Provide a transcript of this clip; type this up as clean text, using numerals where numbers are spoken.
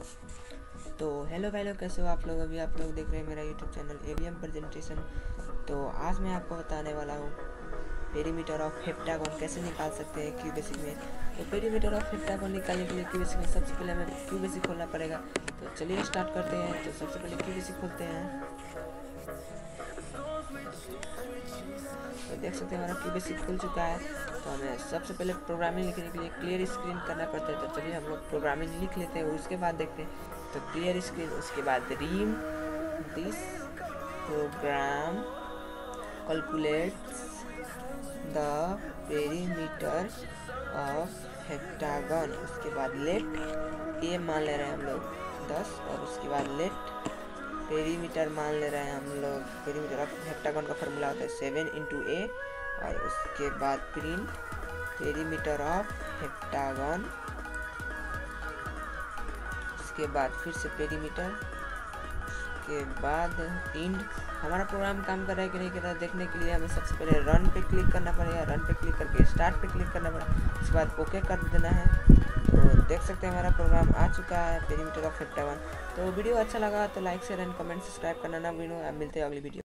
तो हेलो भाई लोग, कैसे हो आप लोग। अभी आप लोग देख रहे हैं मेरा यूट्यूब चैनल एवीएम प्रेजेंटेशन। तो आज मैं आपको बताने वाला हूँ पेरीमीटर ऑफ हेप्टागोन कैसे निकाल सकते हैं क्यूबेसिक में। तो पेरीमीटर ऑफ हेप्टागोन निकालने के लिए क्यूबेसिक में सबसे पहले हमें क्यूबेसिक खोलना पड़ेगा। तो चलिए स्टार्ट करते हैं। तो सबसे पहले क्यूबेसिक खोलते हैं। तो देख सकते हैं हमारा क्यूबेसिक खुल चुका है। तो हमें सबसे पहले प्रोग्रामिंग लिखने के लिए क्लियर स्क्रीन करना पड़ता है। तो चलिए हम लोग प्रोग्रामिंग लिख लेते हैं, उसके बाद देखते हैं। तो क्लियर स्क्रीन, उसके बाद REM this program calculates the perimeter of heptagon. उसके बाद लेट ए मान ले रहे हैं हम लोग 10, और उसके बाद लेट पेरीमीटर मान ले रहे हैं हम लोग। पेरीमीटर ऑफ हेप्टागन का फॉर्मूला होता है 7 × a, और उसके बाद प्रिंट पेरीमीटर ऑफ हेप्टागन। उसके बाद फिर से पेरीमीटर, उसके बाद इंड। हमारा प्रोग्राम काम कर रहा है कि नहीं कर रहा है देखने के लिए हमें सबसे पहले रन पे क्लिक करना पड़ेगा। रन पे क्लिक करके स्टार्ट पे क्लिक करना पड़ेगा। उसके बाद ओके कर देना है। तो देख सकते हैं हमारा प्रोग्राम आ चुका है पेरीमीटर ऑफ हेप्टागन। तो वीडियो अच्छा लगा तो like share and comment subscribe करना ना भूलो। अब मिलते हैं अगली वीडियो।